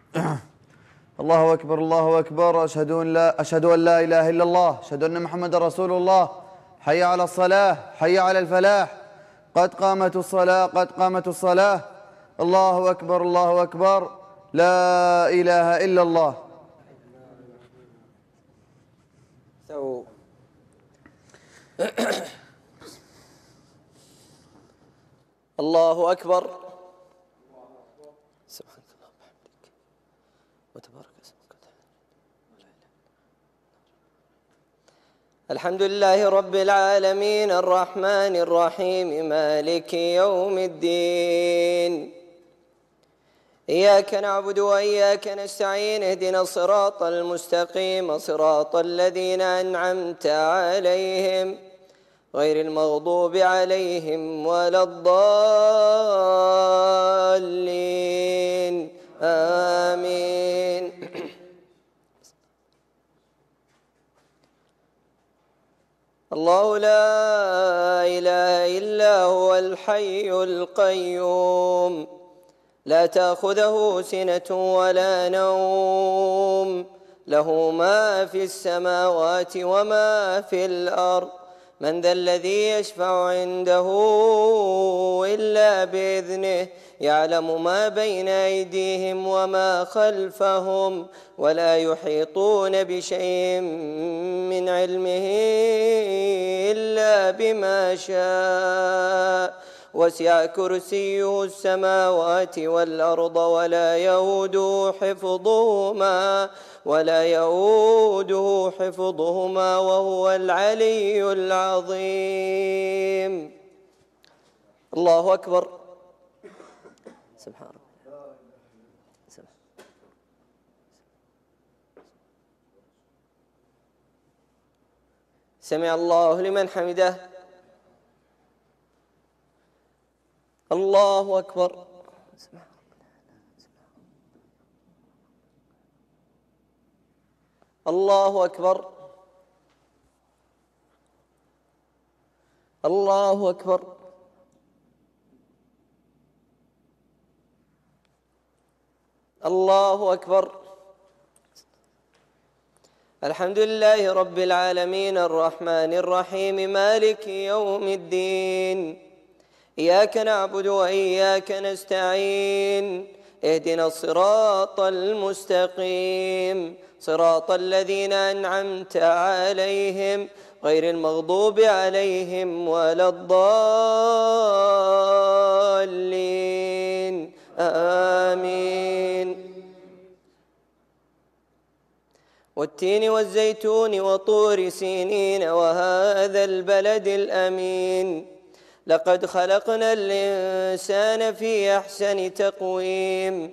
الله أكبر الله أكبر. أشهد أن لا إله إلا الله. أشهد أن محمد رسول الله. حي على الصلاة، حي على الفلاح. قد قامت الصلاة، قد قامت الصلاة. الله أكبر الله أكبر. لا إله إلا الله. الله أكبر. سبحانك اللهم وبحمدك وتبارك اسمك. الحمد لله رب العالمين الرحمن الرحيم مالك يوم الدين. إياك نعبد وإياك نستعين. اهدنا الصراط المستقيم صراط الذين أنعمت عليهم غير المغضوب عليهم ولا الضالين. آمين. الله لا إله إلا هو الحي القيوم لا تأخذه سنة ولا نوم له ما في السماوات وما في الأرض. من ذا الذي يشفع عنده إلا بإذنه يعلم ما بين أيديهم وما خلفهم ولا يحيطون بشيء من علمه إلا بما شاء. وسع كرسيه السماوات والأرض ولا يؤوده حفظهما وهو العلي العظيم. الله أكبر. سبحان الله. سمع الله لمن حمده. الله أكبر. الله أكبر. الله أكبر. الله أكبر. الحمد لله رب العالمين الرحمن الرحيم مالك يوم الدين. إياك نعبد وإياك نستعين. اهدنا الصراط المستقيم صراط الذين أنعمت عليهم غير المغضوب عليهم ولا الضالين. آمين. والتين والزيتون وطور سينين وهذا البلد الأمين. لقد خلقنا الإنسان في أحسن تقويم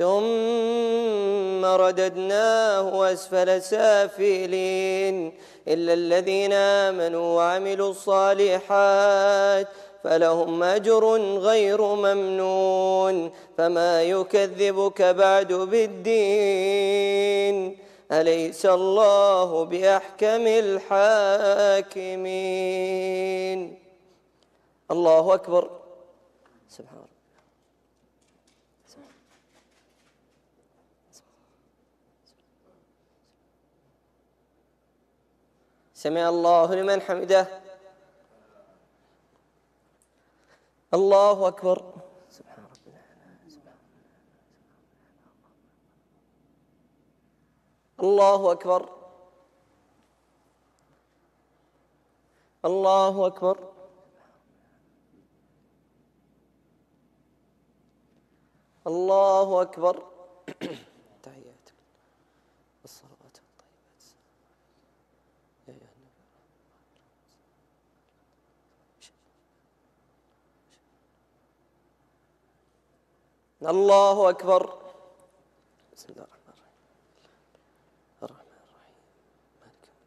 ثم رددناه أسفل سافلين إلا الذين آمنوا وعملوا الصالحات فلهم أجر غير ممنون. فما يكذبك بعد بالدين أليس الله بأحكم الحاكمين. الله أكبر. سبحان الله. سمع الله لمن حمده. الله أكبر. سبحان ربنا. الله أكبر. الله أكبر. الله أكبر. تحيات الصلوات الطيبات يا أيها النبي. الله أكبر. بسم الله الرحمن الرحيم. الرحمن الرحيم مالك يوم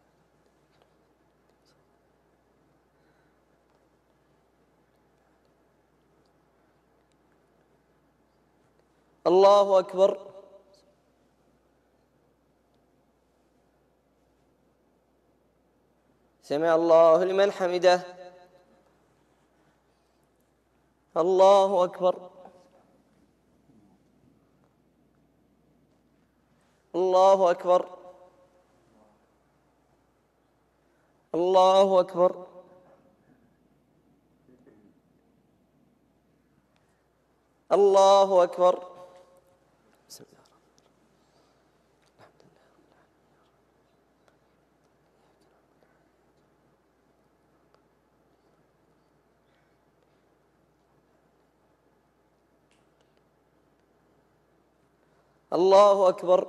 الدين. الله أكبر. سمع الله لمن حمده. الله أكبر. الله أكبر. الله أكبر. الله أكبر. بسم الله الرحمن الرحيم. الله أكبر.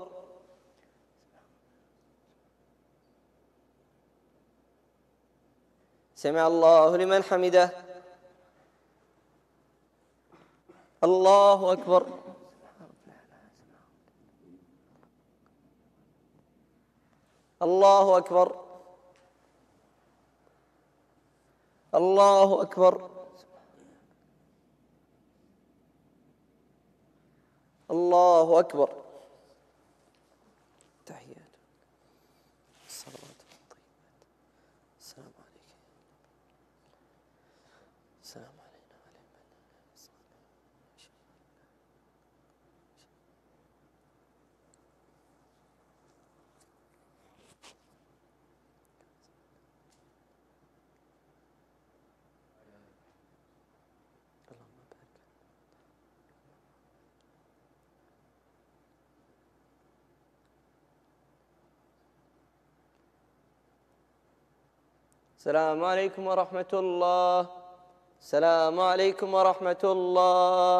سمع الله لمن حمده. الله أكبر. الله أكبر. الله أكبر. الله أكبر. تحيات الصلوات الطيبات. السلام عليك. السلام علينا وعلى السلام عليكم ورحمة الله. السلام عليكم ورحمة الله.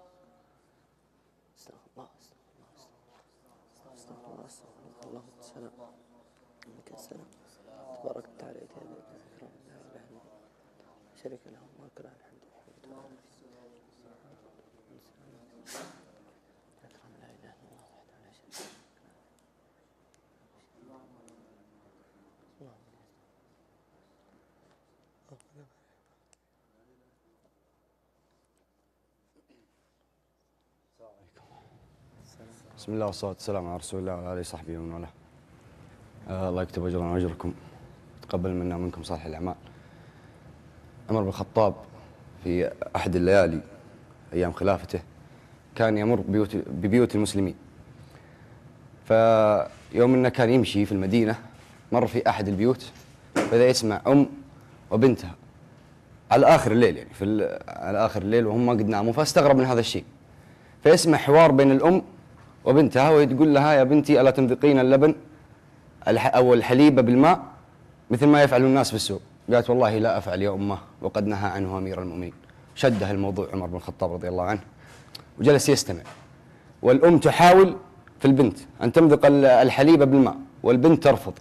استغفر الله استغفر الله استغفر الله. اللهم السلام منك السلام تبارك وتعالى لا اله الا انت شريك له الملك له الحمد لله لا اله الا الله وحده لا شريك له. بسم الله والصلاة والسلام على رسول الله وعلى آله وصحبه ومن والاه. الله يكتب أجرنا وأجركم، تقبل منا ومنكم صالح الأعمال. عمر بن الخطاب في أحد الليالي أيام خلافته كان يمر ببيوت المسلمين، فيوم أنه كان يمشي في المدينة مر في أحد البيوت فإذا يسمع أم وبنتها على آخر الليل، يعني على آخر الليل وهم ما قد ناموا، فاستغرب من هذا الشيء، فيسمع حوار بين الأم وبنتها وتقول لها: يا بنتي ألا تمذقين اللبن أو الحليب بالماء مثل ما يفعل الناس في السوق؟ قالت: والله لا أفعل يا أمه وقد نهى عنه أمير المؤمنين. شده الموضوع عمر بن الخطاب رضي الله عنه وجلس يستمع، والأم تحاول في البنت أن تمذق الحليب بالماء والبنت ترفض.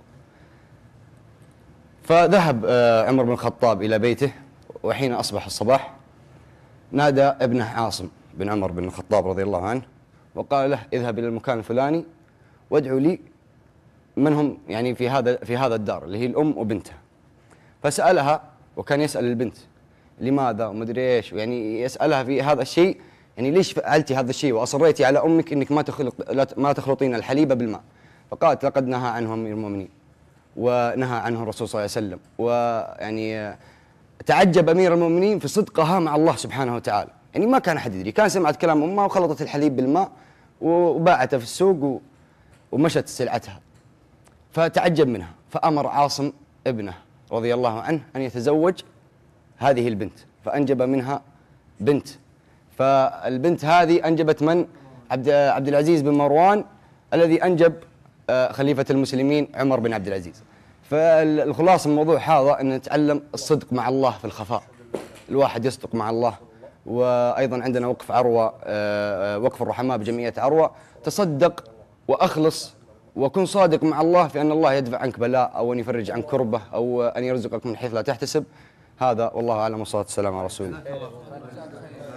فذهب عمر بن الخطاب إلى بيته، وحين أصبح الصباح نادى ابنه عاصم بن عمر بن الخطاب رضي الله عنه وقال له: اذهب إلى المكان الفلاني وادعوا لي من هم يعني في هذا الدار اللي هي الأم وبنتها. فسألها، وكان يسأل البنت لماذا ومدري ايش، يعني يسألها في هذا الشيء، يعني ليش فعلتي هذا الشيء وأصريتي على أمك أنك ما تخلطين الحليب بالماء؟ فقالت: لقد نهى عنه أمير المؤمنين ونهى عنه الرسول صلى الله عليه وسلم. ويعني تعجب أمير المؤمنين في صدقها مع الله سبحانه وتعالى، يعني ما كان أحد يدري، كان سمعت كلام أمها وخلطت الحليب بالماء وباعته في السوق ومشت سلعتها، فتعجب منها، فأمر عاصم ابنه رضي الله عنه أن يتزوج هذه البنت، فأنجب منها بنت. فالبنت هذه أنجبت من؟ عبد العزيز بن مروان الذي أنجب خليفة المسلمين عمر بن عبد العزيز. فالخلاصة من الموضوع هذا أن نتعلم الصدق مع الله في الخفاء، الواحد يصدق مع الله. وأيضا عندنا وقف عروة، وقف الرحماء بجمعية عروة، تصدق وأخلص وكن صادق مع الله في أن الله يدفع عنك بلاء أو أن يفرج عنك كربة أو أن يرزقك من حيث لا تحتسب. هذا والله أعلم، والصلاة والسلام على رسول الله.